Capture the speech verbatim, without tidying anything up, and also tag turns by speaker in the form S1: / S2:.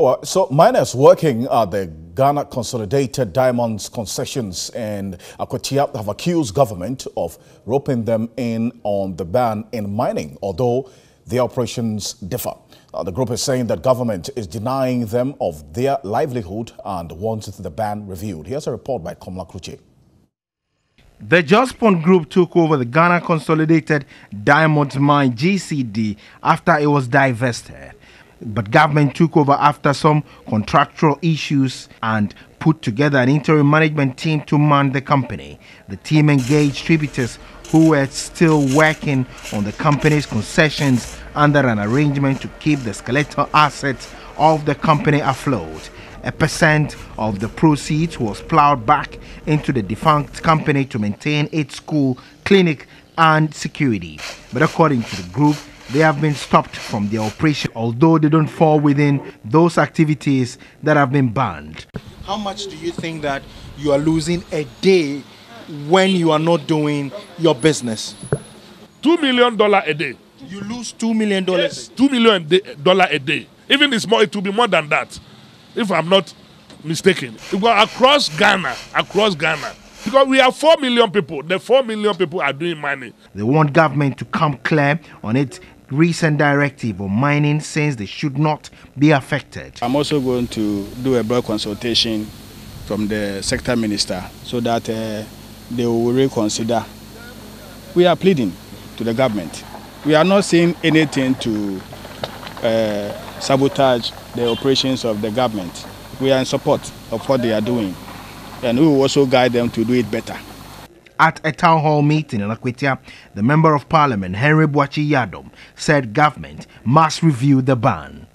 S1: Well, so miners working at the Ghana Consolidated Diamonds Concessions and Akwatia have accused government of roping them in on the ban in mining, although their operations differ. Uh, the group is saying that government is denying them of their livelihood and wants the ban reviewed. Here's a report by Komla Kruche.
S2: The Jospon Group took over the Ghana Consolidated Diamonds Mine G C D after it was divested. But government took over after some contractual issues and put together an interim management team to man the company. The team engaged tributors who were still working on the company's concessions under an arrangement to keep the skeletal assets of the company afloat. A percent of the proceeds was plowed back into the defunct company to maintain its school, clinic and security. But according to the group, they have been stopped from their operation, although they don't fall within those activities that have been banned.
S3: How much do you think that you are losing a day when you are not doing your business?
S4: Two million dollars a day.
S3: You lose two million dollars?
S4: Yes, two million dollars a day. Even it's more, it will be more than that, if I'm not mistaken. Because across Ghana, across Ghana, because we have four million people, the four million people are doing mining.
S2: They want government to come clear on its recent directive on mining, since they should not be affected.
S5: I'm also going to do a broad consultation from the sector minister so that uh, they will reconsider. We are pleading to the government. We are not saying anything to uh, sabotage the operations of the government. We are in support of what they are doing, and we will also guide them to do it better.
S2: At a town hall meeting in Akwatia, the Member of Parliament, Henry Boakye Yadom, said government must review the ban.